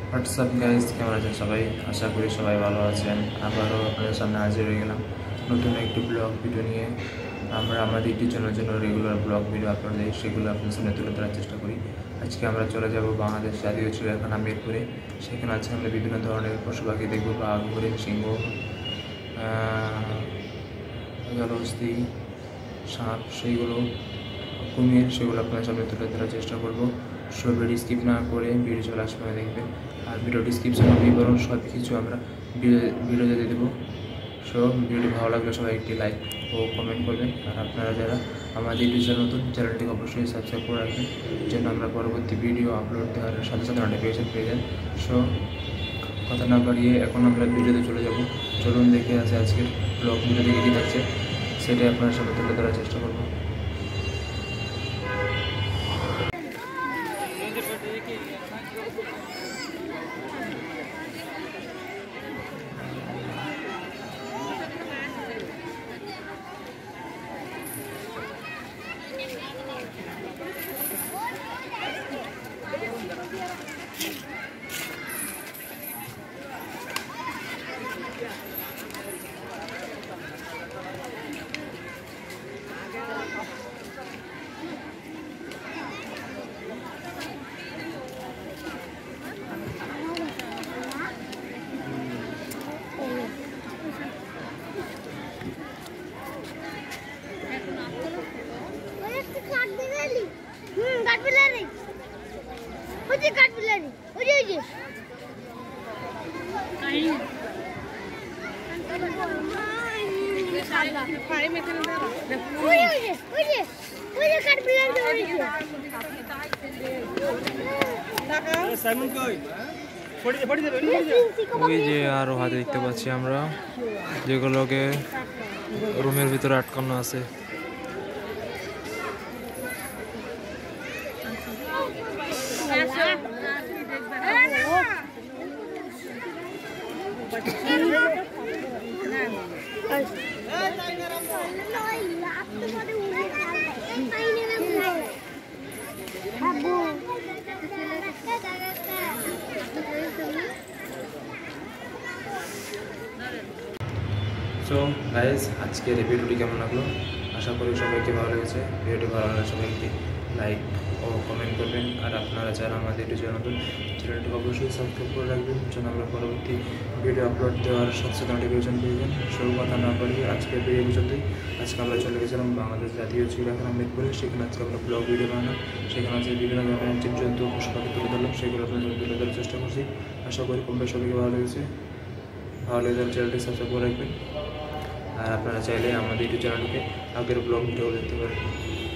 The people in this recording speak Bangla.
হোয়াটসঅ্যাপ গাইজ, কেমন আছেন সবাই? আশা করি সবাই ভালো আছেন। আবারও আপনাদের সামনে হাজির হয়ে গেলাম নতুন একটি ব্লগ ভিডিও নিয়ে। আমরা আমাদের ইউটিউব চ্যানেলের জন্য রেগুলার ব্লগ ভিডিও আপলোড দিই, সেগুলো আপনাদের সামনে তুলে ধরার চেষ্টা করি। আজকে আমরা চলে যাব বাংলাদেশ জাতীয় চিড়িয়াখানা মিরপুরে। সেখানে আজকে আমরা বিভিন্ন ধরনের পশু পাখি দেখব, বাঘ, হরিণ, সিংহ, জলহস্তী, সাপ, সেইগুলো কুমির, সেগুলো আপনার সামনে তুলে ধরার চেষ্টা করবো। সো ভিডিও স্কিপ না করে ভিডিও চলে সময় দেখবেন। আর ভিডিও ডিসক্রিপশন বিবরণ সব কিছু আমরা ভিডিওতে দিয়ে দেবো। সো ভিডিওটি ভালো লাগলে সবাই একটি লাইক ও কমেন্ট করবেন। আর আপনারা যারা আমাদের ইউটিউব চ্যানেল নতুন, চ্যানেলটিকে অবশ্যই সাবস্ক্রাইব করে রাখবেন, যেন আমরা পরবর্তী ভিডিও আপলোড দেওয়ার সাথে সাথে নোটিফিকেশন পেয়ে যান। সো কথা না বাড়িয়ে এখন আমরা ভিডিওতে চলে যাব। চলুন দেখে আসে আজকের ব্লগ ভিডিও থেকে কী থাকছে, সেটাই আপনার সামনে তুলে ধরার চেষ্টা করবো। ওই যে আরো হাতে দেখতে পাচ্ছি আমরা, যেগুলোকে রুমের ভিতরে আটকানো আছে। সো গাইজ, আজকের এই ভিডিওটি কেমন লাগলো? আশা করি সবাইকে ভালো লেগেছে। ভিডিওটি ভালো লাগলে সবাইকে লাইক ও কমেন্ট করবেন। আর আপনারা যারা আমাদের ইউটিউব চ্যানেল নতুন, চ্যানেলটিকে অবশ্যই সাবস্ক্রাইব করে রাখবেন, যেন আমরা পরবর্তী ভিডিও আপলোড দেওয়ার সাথে সাথে নোটিফিকেশন পেয়ে শুরু কথা না করি আজকের ভিডিও পর্যন্তই। আজকে আমরা চলে গেছিলাম বাংলাদেশ জাতীয় চিড়িয়াখানা মিরপুরে। সেখানে আজকে আমরা ব্লগ ভিডিও বানালাম। সেখানে আছে বিভিন্ন ধরনের জীবজন্তু, পশু পাখি তুলে ধরলাম, সেগুলো আপনাদের তুলে ধরার চেষ্টা করছি। আশা করি কমবে সবাইকে ভালো লেগেছে। ভালো লেগে চ্যানেলটি সাবস্ক্রাইব করে রাখবেন। আর আপনারা চাইলে আমাদের ইউটিউব চ্যানেলটিতে আগের ব্লগ ভিডিও দেখতে পারেন।